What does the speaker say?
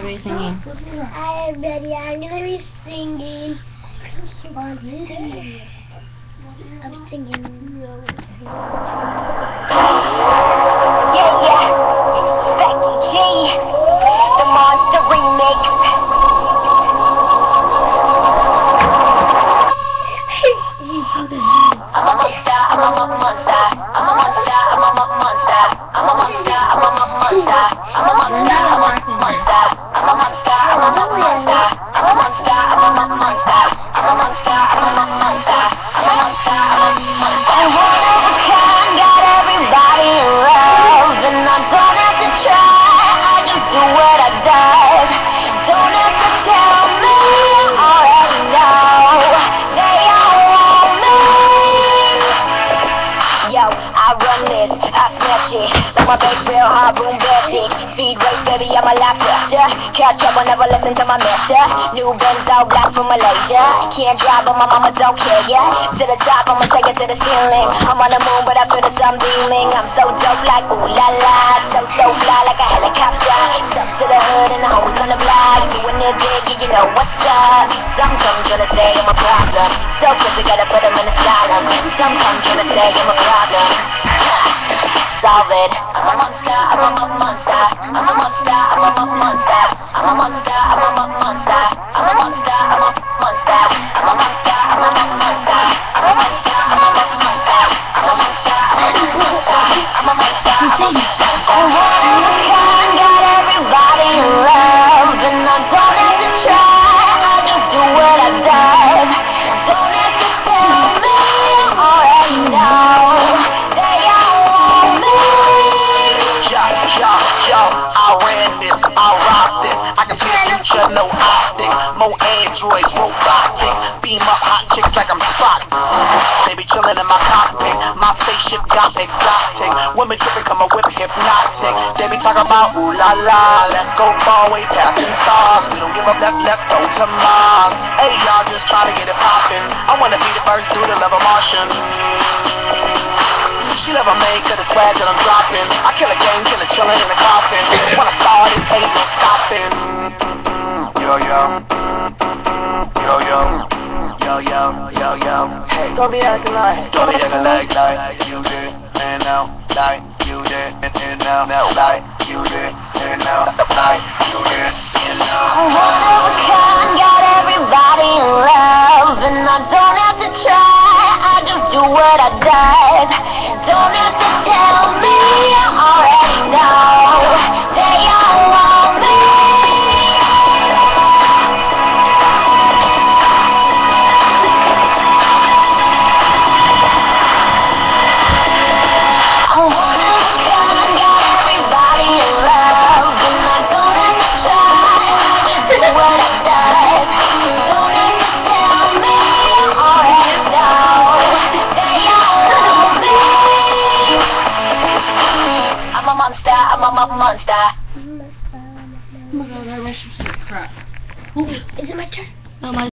What are you singing? Hi everybody, I'm gonna be singing. I'm singing. Yeah. Becky G, the Monster Remix. I'm a monster, I'm a monster, I'm a monster, I'm a monster, I'm a monster, I'm a monster, I'm a monster, I'm a monster, I'm a monster, I'm a monster, I'm a monster, I'm a monster, I'm a monster, I'm a monster, I'm a monster, I'm a monster. I'm one of a kind, got everybody in love, and I don't have to try, I just do what I does. Don't have to tell me, I already know. They all want me. Yo, I run this, I smash it, like my bass real hard, boom basic. Speed race, baby, I'm a lot faster. Catch up, I never listen to my master. New Benz out black from Malaysia. Can't drive, but my mama don't care, yeah. To the top, I'ma take it to the ceiling. I'm on the moon, but I feel the sun beaming. I'm so dope like ooh la la. So fly like a helicopter. Stuck to the hood and the hoes on the block. Doing it big, you know what's up. Some come tryna say I'm a problem. So quick, gotta put them in a column. Some come tryna say I'm a problem. Solve it. I'm a monster, I'm a monster, I'm a monster, I'm a monster, I'm a monster, I'm a monster, I'm a monster, I'm a monster, I'm a monster, I'm a monster, I'm a monster, I'm a monster, I'm a monster, I'm a monster, I'm a monster, I'm a monster. I'm one of a kind, got everybody in love, and I don't have to try, I just do what I does. Don't have to tell me, I already know. I ran this, I rock this. I can see the future, no optics. More androids, robotic. Beam up hot chicks like I'm spotted. They be chillin' in my cockpit. My spaceship got exotic. Women trippin' come up with hypnotic. They be talking about ooh la la. Let's go far away past the stars. We don't give up, let's go to Mars. Hey y'all, just try to get it poppin'. I wanna be the first dude to love a Martian. She never made to the swag that I'm dropping. I kill a game, kill a chillin' in the coffin. When I start, it ain't no stopping. Yo. Hey, don't be acting like you did, and now, like you did, and now, like you did, and now, like you did, and now. I'm one of a kind, got everybody in love, and I don't have to try, I just do what I does. Don't have to tell me, I already know. They all want me. I'm one of a kind, got everybody in love, and I don't have to try, I just do what I does. Don't have to tell me, I already know. They all want me. I'm a monster, I'm a monster. Oh my god, I rushed some crap. Is it my turn? No, my